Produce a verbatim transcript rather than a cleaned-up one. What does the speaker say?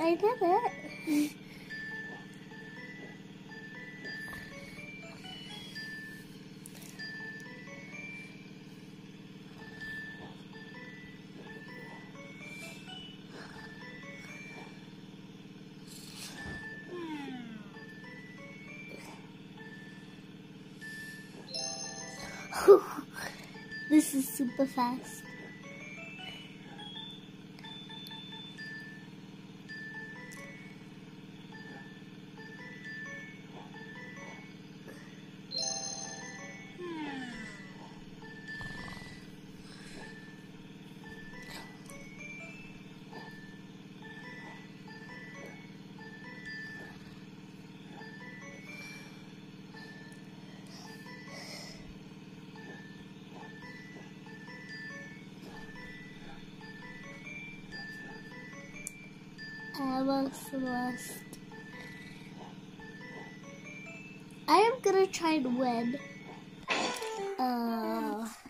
I did it. This is super fast. I was lost. I am gonna try to win. Uh.